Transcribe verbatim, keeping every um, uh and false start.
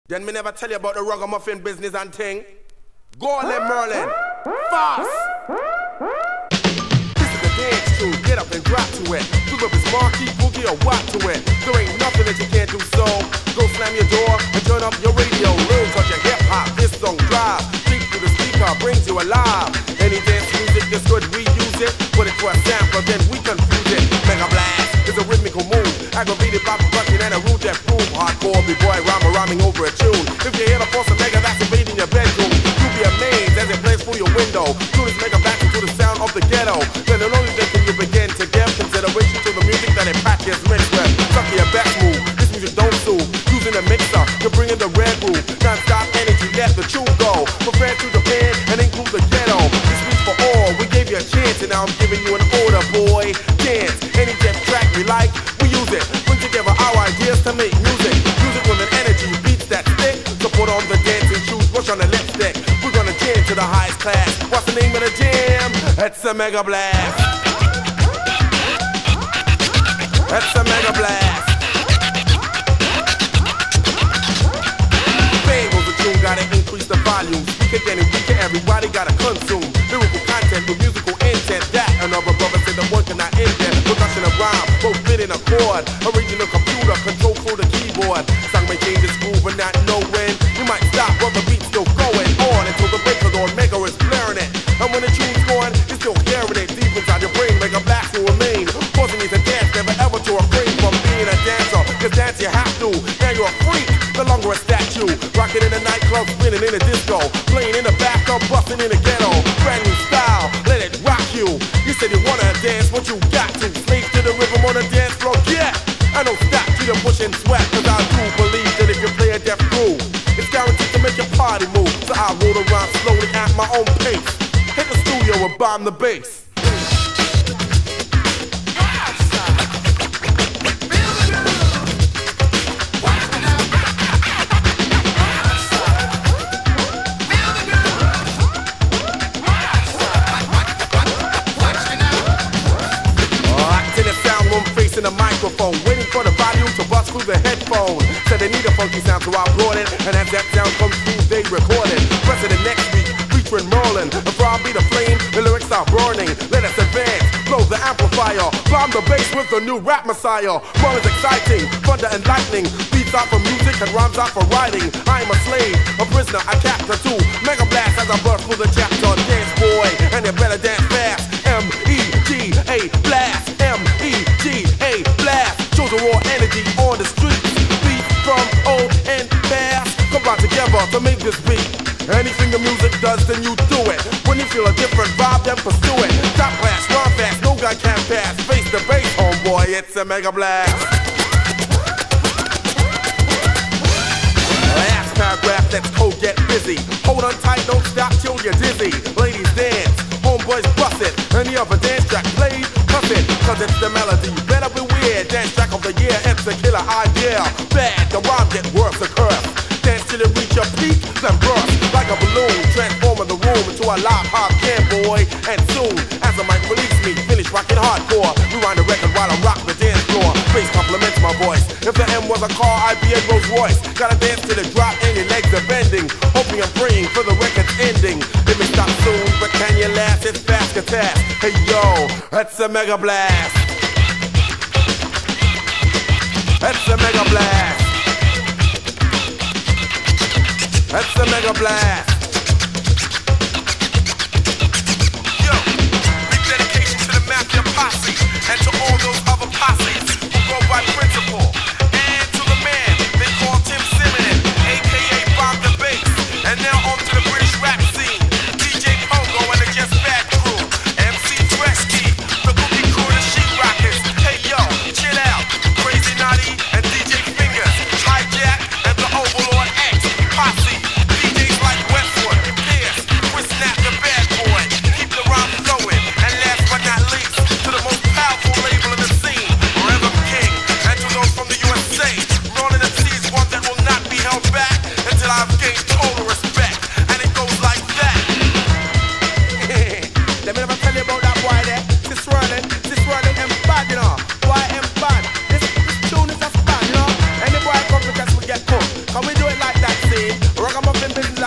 Then me never tell you about the ragamuffin business and thing. Golden Merlin, fast. This is the dance tune, get up and drop to it. Look up his marquee, boogie or what to it. There ain't nothing that you can't do, so go slam your door and turn up your radio. Learn touch your hip hop, this song drive. Speak through the speaker, brings you alive. Any dance music that's good, we use it. Put it to a sample, then we confuse it. Mega Blast is a rhythmical move. Aggravated by percussion and a root that prove. Hardcore b-boy rhymer rhyming over a tune. If you hear the force of Mega, that's invading your bedroom. You'll be amazed as it plays through your window. Tune is Mega Blast into the sound of the ghetto. Then not only then can you begin to give consideration to the music that it patches mixed with. Suck your back move, this music don't sue. Using a mixer, you're bringing the red groove. Non-stop energy, let the tune go. From France to Japan and include the ghetto. This speaks for all, we gave you a chance and now I'm giving you an order, boy. Dance, any death track we like, we use it. Bring together our ideas to make music. Music with an energy, beats that stick. So put on the dancing shoes, push on the lipstick. We're gonna jam to the highest class. What's the name of the jam? It's a Mega Blast. It's a Mega Blast. Bangles the tune, gotta increase the volume. Speak again and weaker, everybody gotta consume. Lyrical content with musical intent. That another brother said the one cannot end that. Production of rhyme, both fit in a chord. Original computer, control through the keyboard. Song may change its groove and not know when. You might stop, but the beat's still going on until the breakers on Mega is blaring it. And when the tune's going, you're still hearing it deep inside your brain. Mega Blast will remain, forcing you to dance, never ever to refrain from being a dancer. Cause dance you have to, now you're a freak, no longer a statue. Rocking in a nightclub, spinning in a disco, playing in the bathtub, busting in the ghetto. Brand new style, let it rock you. You said you wanna dance, but you got to. Slave to the rhythm on the dance floor, yeah. I don't stop you to push and sweat, cause I do believe that if you play a deaf groove, it's guaranteed to make your party move. So I roll around slowly at my own pace. Hit the studio and bomb the bass. In a microphone, waiting for the volume to bust through the headphone. Said they need a funky sound, so I brought it, and as that sound comes through, they record it. President next week, featuring Merlin. Before I be the flame, the lyrics are burning. Let us advance, blow the amplifier, bomb the bass with the new rap messiah. Merlin's exciting, thunder and lightning. Beats out for music and rhymes out for writing. I'm a slave, a prisoner, I capture too. Mega Blast as I burst through the chapter. Dance boy, and you better dance fast. M E G A Blast, M E G A Blast. Shows the raw energy on the streets. Beat from old and fast. Combine together to make this beat. Anything the music does, then you do it. When you feel a different vibe, then pursue it. Top class, run fast, no guy can pass. Face the bass, homeboy, it's a Mega Blast. Last paragraph, let's go get busy. Hold on tight, don't stop till you're dizzy. Ladies dance, homeboys bust it. Any other dance track played, cuss it. Cause it's the melody, better beware. Dance track of the year, it's a killer idea. Bad, the rhyme get worse, a curse. Dance till it reach a peak, then burst like a balloon, transforming the room into a live hop jam, boy. And soon, as the mic release me, finish rocking hardcore. Rewind the record while I rock the dance floor. Bass compliments my voice. If the M was a car, I'd be a Rolls Royce. Gotta dance till the drop and your legs are bending. Hoping and praying for the record's ending. It may stop soon, but can you last? It's fast attack. Hey yo, that's a Mega Blast. That's a Mega Blast. That's the Mega Blast. Yo, big dedication to the Mafia Posse and to all those other posses who go by principle. And to the man they call Tim Simmons, aka Bob the Bass. And now on to the British rap scene. D J Pogo and the Just Bad crew. M C Tresky, the Cookie Crew, the Sheet Rockets. Hey yo, chill out. Crazy Naughty and D J Fingers. Hijack and the Overlord X. Posse. D Js like West ragamuffin business